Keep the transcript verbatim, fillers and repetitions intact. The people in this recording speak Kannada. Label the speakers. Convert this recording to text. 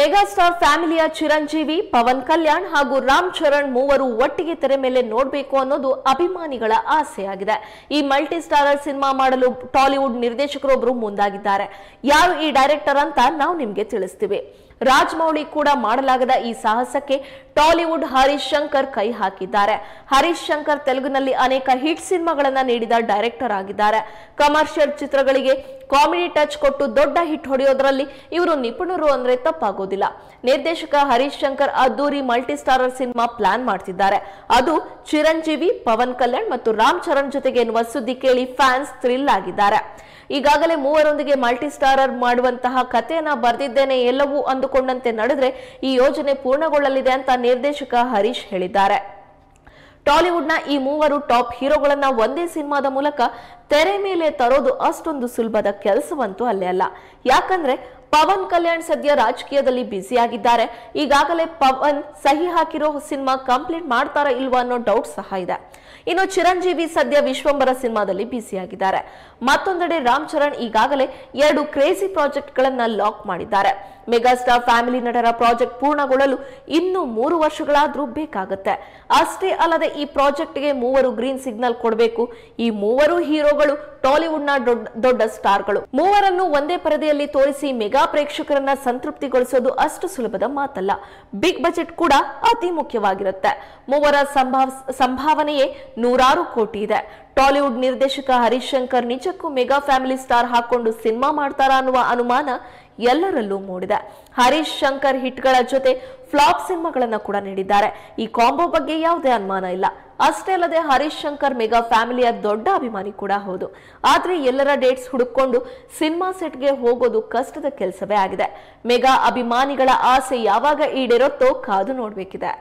Speaker 1: ಮೆಗಾಸ್ಟಾರ್ ಫ್ಯಾಮಿಲಿಯ ಚಿರಂಜೀವಿ, ಪವನ್ ಕಲ್ಯಾಣ್ ಹಾಗೂ ರಾಮ್ ಚರಣ್ ಮೂವರು ಒಟ್ಟಿಗೆ ತೆರೆ ಮೇಲೆ ನೋಡಬೇಕು ಅನ್ನೋದು ಅಭಿಮಾನಿಗಳ ಆಸೆಯಾಗಿದೆ. ಈ ಮಲ್ಟಿ ಸ್ಟಾರರ್ ಸಿನಿಮಾ ಮಾಡಲು ಟಾಲಿವುಡ್ ನಿರ್ದೇಶಕರೊಬ್ಬರು ಮುಂದಾಗಿದ್ದಾರೆ. ಯಾರು ಈ ಡೈರೆಕ್ಟರ್ ಅಂತ ನಾವು ನಿಮಗೆ ತಿಳಿಸ್ತೀವಿ. ರಾಜಮೌಳಿ ಕೂಡ ಮಾಡಲಾಗದ ಈ ಸಾಹಸಕ್ಕೆ ಟಾಲಿವುಡ್ ಹರೀಶ್ ಶಂಕರ್ ಕೈ ಹಾಕಿದ್ದಾರೆ. ಹರೀಶ್ ಶಂಕರ್ ತೆಲುಗಿನಲ್ಲಿ ಅನೇಕ ಹಿಟ್ ಸಿನಿಮಾಗಳನ್ನ ನೀಡಿದ ಡೈರೆಕ್ಟರ್ ಆಗಿದ್ದಾರೆ. ಕಮರ್ಷಿಯಲ್ ಚಿತ್ರಗಳಿಗೆ ಕಾಮಿಡಿ ಟಚ್ ಕೊಟ್ಟು ದೊಡ್ಡ ಹಿಟ್ ಹೊಡೆಯೋದ್ರಲ್ಲಿ ಇವರು ನಿಪುಣರು ಅಂದ್ರೆ ತಪ್ಪಾಗೋದಿಲ್ಲ. ನಿರ್ದೇಶಕ ಹರೀಶ್ ಶಂಕರ್ ಅದ್ದೂರಿ ಮಲ್ಟಿ ಸ್ಟಾರರ್ ಸಿನಿಮಾ ಪ್ಲಾನ್ ಮಾಡ್ತಿದ್ದಾರೆ. ಅದು ಚಿರಂಜೀವಿ, ಪವನ್ ಕಲ್ಯಾಣ್ ಮತ್ತು ರಾಮ್ ಚರಣ್ ಜೊತೆಗೆ ಎನ್ನುವ ಸುದ್ದಿ ಕೇಳಿ ಫ್ಯಾನ್ಸ್ ಥ್ರಿಲ್ ಆಗಿದ್ದಾರೆ. ಈಗಾಗಲೇ ಮೂವರೊಂದಿಗೆ ಮಲ್ಟಿ ಸ್ಟಾರರ್ ಮಾಡುವಂತಹ ಕಥೆಯನ್ನ ಬರೆದಿದ್ದೇನೆ, ಎಲ್ಲವೂ ಅಂದುಕೊಂಡಂತೆ ನಡೆದ್ರೆ ಈ ಯೋಜನೆ ಪೂರ್ಣಗೊಳ್ಳಲಿದೆ ಅಂತ ನಿರ್ದೇಶಕ ಹರೀಶ್ ಹೇಳಿದ್ದಾರೆ. ಟಾಲಿವುಡ್ನ ಈ ಮೂವರು ಟಾಪ್ ಹೀರೋಗಳನ್ನ ಒಂದೇ ಸಿನಿಮಾದ ಮೂಲಕ ತೆರೆ ಮೇಲೆ ತರೋದು ಅಷ್ಟೊಂದು ಸುಲಭದ ಕೆಲಸವಂತೂ ಅಲ್ಲೇ ಅಲ್ಲ. ಯಾಕಂದ್ರೆ ಪವನ್ ಕಲ್ಯಾಣ್ ಸದ್ಯ ರಾಜಕೀಯದಲ್ಲಿ ಬ್ಯುಸಿ ಆಗಿದ್ದಾರೆ. ಈಗಾಗಲೇ ಪವನ್ ಸಹಿ ಹಾಕಿರೋ ಸಿನಿಮಾ ಕಂಪ್ಲೀಟ್ ಮಾಡ್ತಾರಾ ಇಲ್ವಾ ಅನ್ನೋ ಡೌಟ್ ಸಹ ಇದೆ. ಇನ್ನು ಚಿರಂಜೀವಿ ಸದ್ಯ ವಿಶ್ವಂಬರ ಸಿನಿಮಾದಲ್ಲಿ ಬ್ಯುಸಿ ಆಗಿದ್ದಾರೆ. ಮತ್ತೊಂದೆಡೆ ರಾಮ್ ಚರಣ್ ಈಗಾಗಲೇ ಎರಡು ಕ್ರೇಜಿ ಪ್ರಾಜೆಕ್ಟ್ ಗಳನ್ನ ಲಾಕ್ ಮಾಡಿದ್ದಾರೆ. ಮೆಗಾಸ್ಟಾರ್ ಫ್ಯಾಮಿಲಿ ನಟರ ಪ್ರಾಜೆಕ್ಟ್ ಪೂರ್ಣಗೊಳ್ಳಲು ಇನ್ನು ಮೂರು ವರ್ಷಗಳಾದ್ರೂ ಬೇಕಾಗುತ್ತೆ. ಅಷ್ಟೇ ಅಲ್ಲದೆ ಈ ಪ್ರಾಜೆಕ್ಟ್ಗೆ ಮೂವರು ಗ್ರೀನ್ ಸಿಗ್ನಲ್ ಕೊಡಬೇಕು. ಈ ಮೂವರು ಹೀರೋಗಳು ಟಾಲಿವುಡ್ನ ದೊಡ್ಡ ದೊಡ್ಡ ಸ್ಟಾರ್ಗಳು. ಮೂವರನ್ನು ಒಂದೇ ಪರದೆಯಲ್ಲಿ ತೋರಿಸಿ ಮೆಗಾ ಪ್ರೇಕ್ಷಕರನ್ನ ಸಂತೃಪ್ತಿಗೊಳಿಸೋದು ಅಷ್ಟು ಸುಲಭದ ಮಾತಲ್ಲ. ಬಿಗ್ ಬಜೆಟ್ ಕೂಡ ಅತಿ ಮುಖ್ಯವಾಗಿರುತ್ತೆ. ಮೂವರ ಸಂಭಾವ ಸಂಭಾವನೆಯೇ ನೂರಾರು ಕೋಟಿ ಇದೆ. ಟಾಲಿವುಡ್ ನಿರ್ದೇಶಕ ಹರೀಶ್ ಶಂಕರ್ ನಿಜಕ್ಕೂ ಮೆಗಾ ಫ್ಯಾಮಿಲಿ ಸ್ಟಾರ್ ಹಾಕೊಂಡು ಸಿನಿಮಾ ಮಾಡ್ತಾರಾ ಅನ್ನುವ ಅನುಮಾನ ಎಲ್ಲರಲ್ಲೂ ಮೂಡಿದೆ. ಹರೀಶ್ ಶಂಕರ್ ಹಿಟ್ಗಳ ಜೊತೆ ಫ್ಲಾಪ್ ಸಿನಿಮಾಗಳನ್ನ ಕೂಡ ನೀಡಿದ್ದಾರೆ. ಈ ಕಾಂಬೋ ಬಗ್ಗೆ ಯಾವುದೇ ಅನುಮಾನ ಇಲ್ಲ. ಅಷ್ಟೇ ಅಲ್ಲದೆ ಹರೀಶ್ ಶಂಕರ್ ಮೆಗಾ ಫ್ಯಾಮಿಲಿಯ ದೊಡ್ಡ ಅಭಿಮಾನಿ ಕೂಡ ಹೌದು. ಆದ್ರೆ ಎಲ್ಲರ ಡೇಟ್ಸ್ ಹುಡುಕೊಂಡು ಸಿನಿಮಾ ಸೆಟ್ಗೆ ಹೋಗೋದು ಕಷ್ಟದ ಕೆಲಸವೇ ಆಗಿದೆ. ಮೆಗಾ ಅಭಿಮಾನಿಗಳ ಆಸೆ ಯಾವಾಗ ಈಡೇರುತ್ತೋ ಕಾದು ನೋಡ್ಬೇಕಿದೆ.